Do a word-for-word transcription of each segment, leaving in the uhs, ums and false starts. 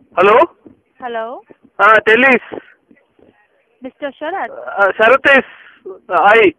Hello? Hello, Uh, tell us. Mister Sharat. Uh, Sharath is uh, I.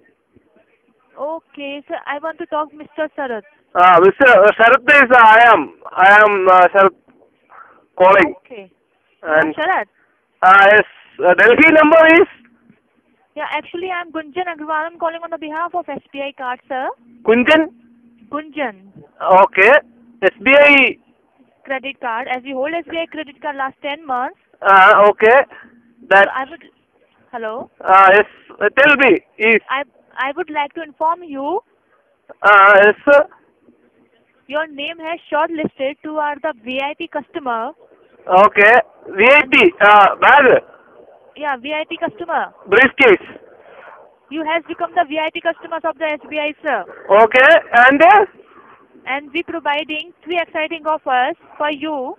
Okay, sir, I want to talk Mister Sharat. Uh, Mister Uh, Sharath is uh, I am. I am uh, Sharath calling. Okay. You are And Sharat? uh, yes, uh, Delhi number is Yeah, actually I'm Gunjan Agarwal. I'm calling on the behalf of S B I card, sir. Kunjan. Gunjan. Okay. S B I. Credit card. As we hold S B I credit card last ten months. Uh, okay. So That. I would, hello? Uh, yes. Uh, tell me. Is. I, I would like to inform you, Uh, yes. Sir. your name has shortlisted to our the V I P customer. Okay. V I P. Uh, bag. Yeah, V I P customer. Briefcase. You has become the V I P customers of the S B I, sir. Okay. And uh, And we providing three exciting offers for you.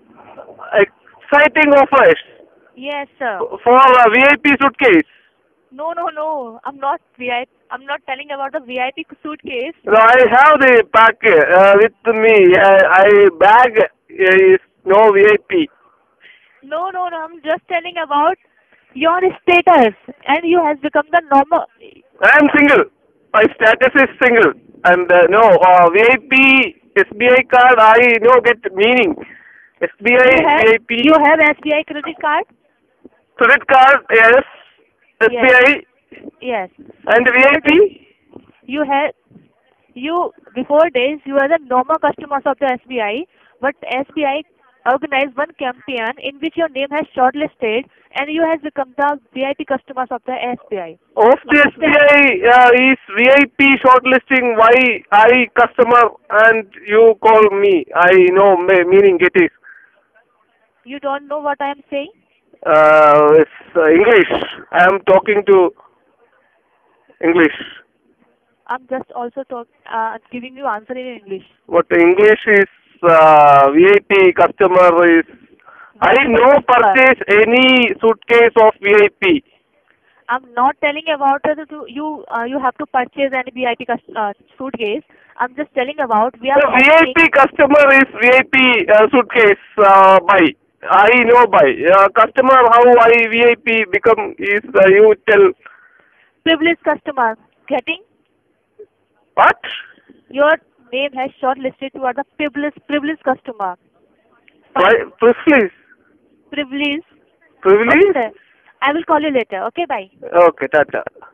exciting offers Yes, sir. for a V I P suitcase. No, no, no. I'm not V I P. I'm not telling about the V I P suitcase. No, I have the pack uh, with me. I, I bag is no V I P. No, no, no. I'm just telling about your status, and you has become the normal. I am single. My status is single. And uh, no, uh, V I P S B I card, I no get meaning. You S B I have V I P you have S B I credit card. credit card, yes. Yes, S B I yes. and V I P. You have you before days you are the normal customers of the S B I, but S B I organized one campaign in which your name has shortlisted, and you has become the V I P customers of the S B I. Of the S B I uh, is V I P shortlisting. Why I customer and you call me? I know me- meaning it is. You don't know what I am saying? Uh, it's uh, English. I am talking to English. I'm just also talk, uh, giving you answer in English. But English is uh, V I P customer is. I no purchase any suitcase of V I P. I'm not telling about whether to you. Uh, you have to purchase any V I P cus- uh, suitcase. I'm just telling about we are The offering. V I P customer is V I P uh, suitcase uh, buy. I know buy. Uh, customer how I V I P become is uh, you tell. Privileged customer. Getting What? your name has shortlisted to the privileged privileged customer. Why? Please. Privileged. Okay, Privilege? sir. I will call you later. Okay, bye. Okay, tata.